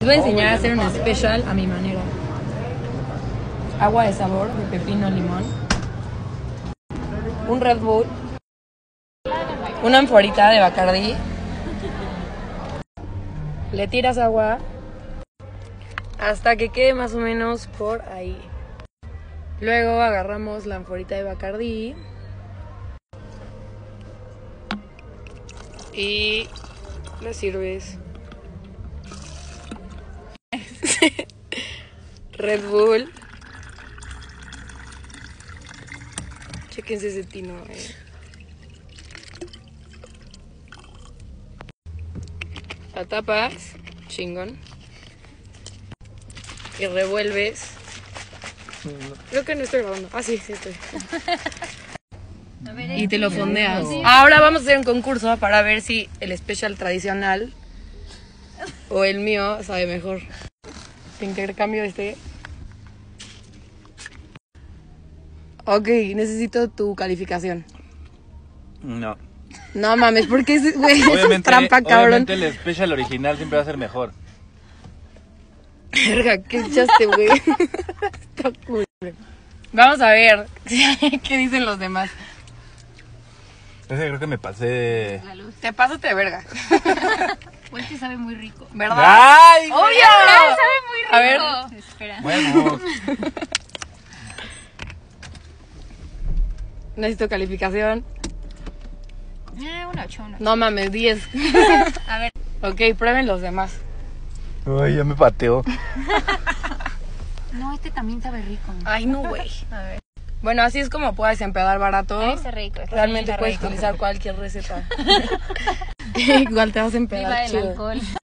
Les voy a enseñar a hacer un special a mi manera. Agua de sabor de pepino limón. Un Red Bull. Una anforita de Bacardí. Le tiras agua hasta que quede más o menos por ahí. Luego agarramos la anforita de Bacardí y le sirves Red Bull. Chéquense ese tino, La tapas, chingón. Y revuelves. Creo que no estoy grabando. Ah, sí, sí estoy. Y te lo fondeas. Ahora vamos a hacer un concurso para ver si el special tradicional o el mío sabe mejor. Te intercambio este. Ok, necesito tu calificación. No. No mames, porque es, güey, es trampa, cabrón. Obviamente el special original siempre va a ser mejor. Verga, ¿qué echaste, güey? Está cool. Vamos a ver qué dicen los demás. Ese creo que me pasé. Te pasaste de verga. Pues que sabe muy rico. ¿Verdad? ¡Ay! ¡Obvio! Sabe muy rico. A ver. Espera. Bueno. Necesito calificación. Un 8, un 8. No mames, 10. A ver. Ok, prueben los demás. Ay, ya me pateó. No, este también sabe rico. Ay, no, güey. A ver. Bueno, así es como puedes empedar barato. Está rico. Realmente está puedes rico. utilizar cualquier receta. Igual te vas a empedar Viva el chido. alcohol.